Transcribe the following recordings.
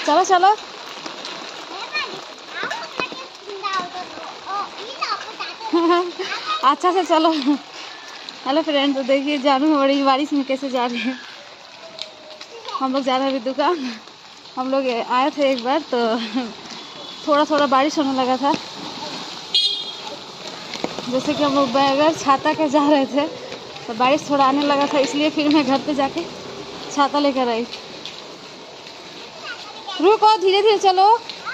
चलो चलो। अच्छा से चलो। हेलो फ्रेंड, तो देखिए जानू बड़ी बारिश में कैसे जा रही है। हम लोग जा रहे हैं अभी दुकान। हम लोग आए थे एक बार तो थोड़ा थोड़ा बारिश होने लगा था, जैसे कि हम लोग बगैर छाता के जा रहे थे तो बारिश थोड़ा आने लगा था, इसलिए फिर मैं घर पे जाके छाता लेकर आई। रुको, धीरे धीरे चलो,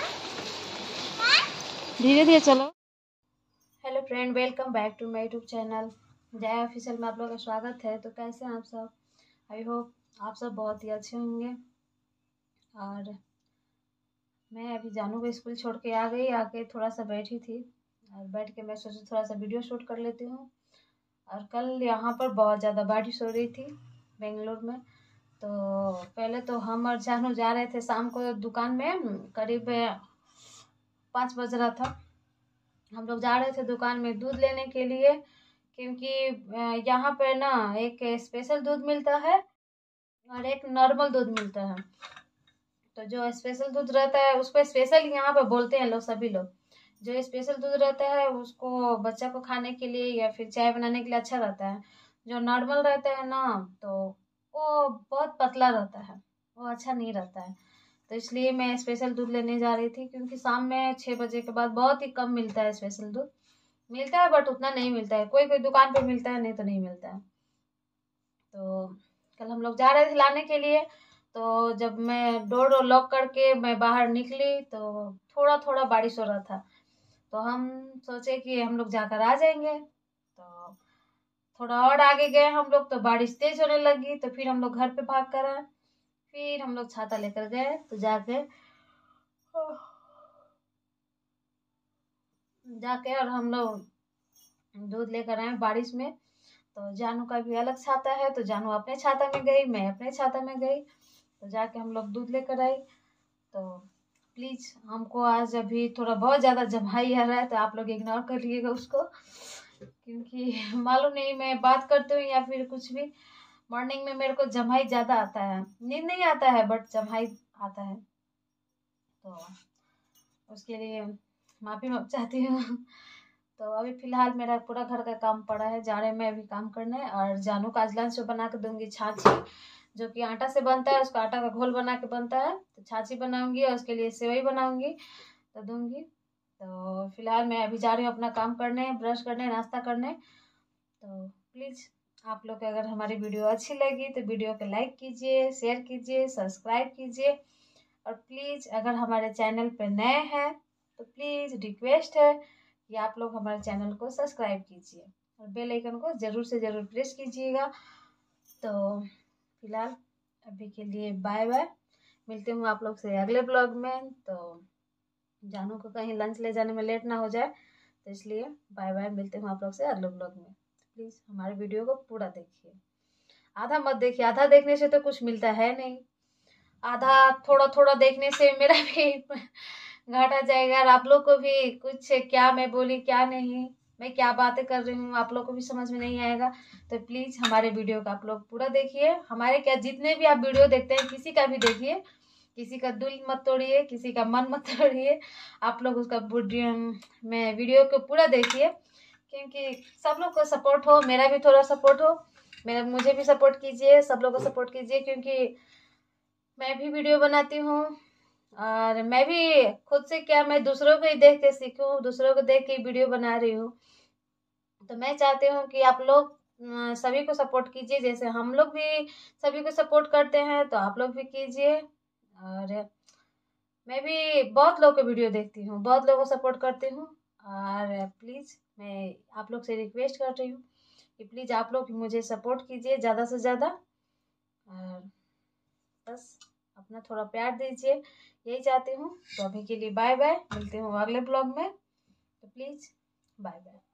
धीरे धीरे चलो। Hello friend, welcome back to my YouTube channel Jaya official में आप लोगों का स्वागत है। तो कैसे हैं आप सब? आई होप आप सब बहुत ही अच्छे होंगे। और मैं अभी जानू को स्कूल छोड़ के आ गई, आके थोड़ा सा बैठी थी और बैठ के मैं सोची थोड़ा सा वीडियो शूट कर लेती हूँ। और कल यहाँ पर बहुत ज़्यादा बारिश हो रही थी बेंगलोर में। तो पहले तो हम और जानू जा रहे थे शाम को दुकान में, करीब 5 बज रहा था। हम लोग जा रहे थे दुकान में दूध लेने के लिए, क्योंकि यहाँ पर ना एक स्पेशल दूध मिलता है और एक नॉर्मल दूध मिलता है। तो जो स्पेशल दूध रहता है उसको स्पेशल यहाँ पे बोलते हैं लोग, सभी लोग। जो स्पेशल दूध रहता है उसको बच्चा को खाने के लिए या फिर चाय बनाने के लिए अच्छा रहता है। जो नॉर्मल रहता है ना तो वो बहुत पतला रहता है, वो अच्छा नहीं रहता है। तो इसलिए मैं स्पेशल दूध लेने जा रही थी, क्योंकि शाम में 6 बजे के बाद बहुत ही कम मिलता है स्पेशल दूध। मिलता है बट उतना नहीं मिलता है, कोई कोई दुकान पे मिलता है, नहीं तो नहीं मिलता है। तो कल हम लोग जा रहे थे लाने के लिए। तो जब मैं डोर लॉक करके मैं बाहर निकली तो थोड़ा थोड़ा बारिश हो रहा था। तो हम सोचे कि हम लोग जाकर आ जाएंगे। तो थोड़ा और आगे गए हम लोग तो बारिश तेज होने लगी, तो फिर हम लोग घर पे भाग कर आए। फिर हम लोग छाता लेकर गए तो जाके और हम लोग दूध लेकर आए बारिश में। तो जानू का भी अलग छाता है, तो जानू अपने छाता में गई, मैं अपने छाता में गई। तो जाके हम लोग दूध लेकर आई। तो प्लीज़ हमको आज अभी थोड़ा बहुत ज़्यादा जम्हाई आ रहा है, तो आप लोग इग्नोर कर लीजिएगा उसको, क्योंकि मालूम नहीं मैं बात करती हूँ या फिर कुछ भी, मॉर्निंग में मेरे को जम्हाई ज़्यादा आता है। नींद नहीं आता है बट जम्हाई आता है, तो उसके लिए माफ़ी चाहती हूँ। तो अभी फ़िलहाल मेरा पूरा घर का काम पड़ा है, जा रहे मैं अभी काम करने। और जानू का आज लंच बना के दूंगी छाछी, जो कि आटा से बनता है, उसका आटा का घोल बना के बनता है। तो छाछी बनाऊंगी और उसके लिए सेवई बनाऊंगी तो दूंगी। तो फिलहाल मैं अभी जा रही हूँ अपना काम करने, ब्रश करने, नाश्ता करने। तो प्लीज़ आप लोग अगर हमारी वीडियो अच्छी लगी तो वीडियो को लाइक कीजिए, शेयर कीजिए, सब्सक्राइब कीजिए। और प्लीज़ अगर हमारे चैनल पर नए हैं तो प्लीज़ रिक्वेस्ट है कि आप लोग हमारे चैनल को सब्सक्राइब कीजिए और बेल आइकन को ज़रूर से ज़रूर प्रेस कीजिएगा। तो फिलहाल अभी के लिए बाय बाय, मिलते हूँ आप लोग से अगले ब्लॉग में। तो जानू को कहीं लंच ले जाने में लेट ना हो जाए, तो इसलिए बाय बाय, मिलते हूँ आप लोग से अगले ब्लॉग में। प्लीज़ हमारे वीडियो को पूरा देखिए, आधा मत देखिए, आधा देखने से तो कुछ मिलता है नहीं। आधा थोड़ा थोड़ा देखने से मेरा भी घाटा जाएगा और आप लोग को भी कुछ, क्या मैं बोली क्या नहीं, मैं क्या बातें कर रही हूँ, आप लोग को भी समझ में नहीं आएगा। तो प्लीज़ हमारे वीडियो का आप लोग पूरा देखिए। हमारे क्या जितने भी आप वीडियो देखते हैं किसी का भी देखिए, किसी का दिल मत तोड़िए, किसी का मन मत तोड़िए। आप लोग उसका में वीडियो को पूरा देखिए, क्योंकि सब लोग को सपोर्ट हो, मेरा भी थोड़ा सपोर्ट हो, मेरा मुझे भी सपोर्ट कीजिए, सब लोग को सपोर्ट कीजिए। क्योंकि मैं भी वीडियो बनाती हूँ और मैं भी खुद से क्या, मैं दूसरों को ही देख के सीखूँ, दूसरों को देख के वीडियो बना रही हूँ। तो मैं चाहती हूँ कि आप लोग सभी को सपोर्ट कीजिए, जैसे हम लोग भी सभी को सपोर्ट करते हैं तो आप लोग भी कीजिए। और मैं भी बहुत लोगों को वीडियो देखती हूँ, बहुत लोगों को सपोर्ट करती हूँ। और प्लीज़ मैं आप लोग से रिक्वेस्ट कर रही हूँ कि प्लीज़ आप लोग मुझे सपोर्ट कीजिए ज़्यादा से ज़्यादा। और बस अपना थोड़ा प्यार दीजिए, यही चाहती हूँ। तो अभी के लिए बाय बाय, मिलते हूँ अगले ब्लॉग में। तो प्लीज़ बाय बाय।